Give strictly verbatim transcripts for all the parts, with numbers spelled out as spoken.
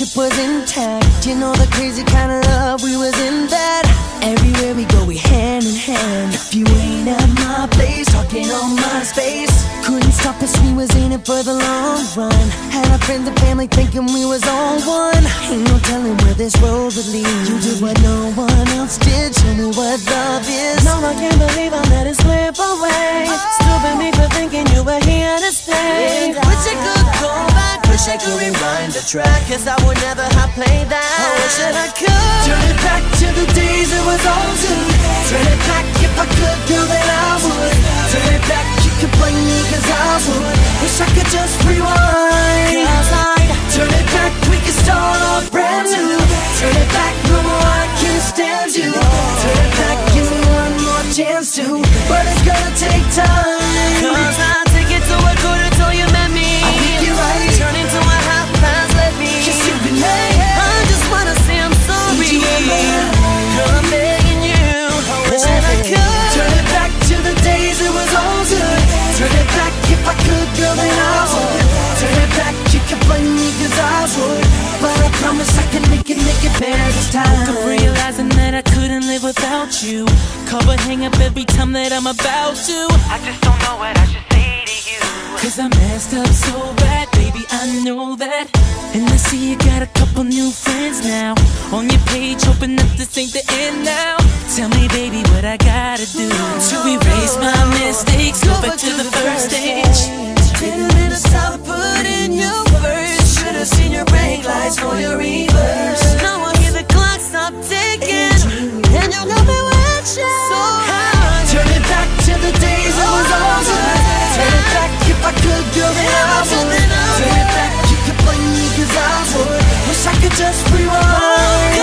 friendship was intact. You know, the crazy kind of love, we was in that. Everywhere we go, we hand in hand. If you ain't at my place, talking on my space, couldn't stop us, we was in it for the long run. Had our friends and family thinking we was all one. Ain't no telling where this road would lead. You did what no one else did, show me what love is. No, I can't believe I let it slip away. Stupid me for thinking you were here to stay. Wish I could go back, wish I could rewind the track, cause I would never have played that. I wish that I could turn it back to the days it was all good. Turn it back if I could, girl, then I would. Turn it back, you could blame me cause I would. Wish I could just rewind, cause I'd turn it back, we could start off brand new. Turn it back, no more, I can't stand you. Turn it back, give me one more chance to, but it's gonna take time. Cause I'll take it to a quarter till you met me. I think you're right. Turn into a half past, let me Kiss you goodnight. I just wanna say I'm sorry. Need you in my life. Girl, I'm begging you, I wish that I could turn it back to the days it was all good. Turn it back if I could, girl, then I would. Turn it back, you can blame me cause I would, but I promise I can make it, make it better this time. woke up realizing that I couldn't live without you. Cover hang up every time that I'm about to. I just don't know what I should say to you. Cause I messed up so bad, baby, I know that. And I see you got a couple new friends now. On your page, hoping that this ain't the end now. Tell me, baby, what I gotta do to erase my mistakes, go back to the first stage. Didn't mean to stop putting you first. Should've seen your brake lights for your reverse. Now I hear the clock stop ticking, and you got me with you. So high. Turn it back to the days it was all good. Turn it back if I could, girl, then I would. Turn it back, you could blame me cause I would. Wish I could just rewind.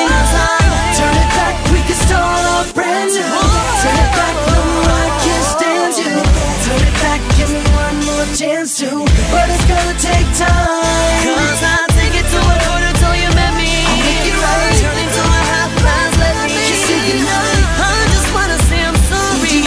Turn it back, we could start off brand new. Turn it back, no more, I can't stand you. Turn it back, give me one more chance to, but it's gonna take time. Cause I'll take it to a quarter till you met me. I'll make it right. Turn into a half past, let me Kiss you goodnight. I just wanna say I'm sorry.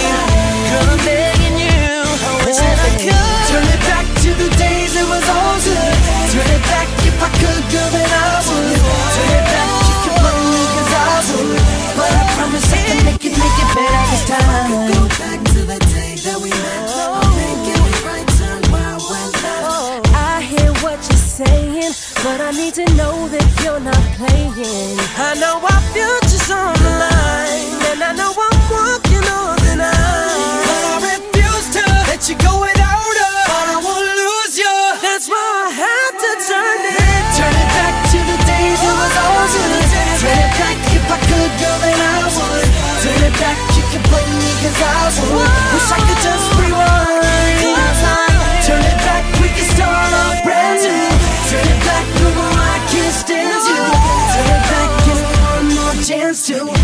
Girl, I'm begging you, I wish that I could turn it back to the days it was all good. Turn it back if I could, girl, then I would. Turn it back, you can blame me cause I would, but I promise I can make it, make it better this time. Go back to the day that we met. I'll make it right, turn where I went left. I hear what you're saying, but I need to know that you're not playing. I know our future's on the line, and I know I'm walking on the line. But I refuse to let you go without her. I don't wanna lose you. That's why I have to turn it. Turn it back to the days it was all good. Turn it back if I could, girl, then I would. Turn it back, you can blame me cause I would. Wish I could just rewind. Turn it back, we can start off brand new. Turn it back, no more, I can't stand you. Turn it back, give me one more chance to,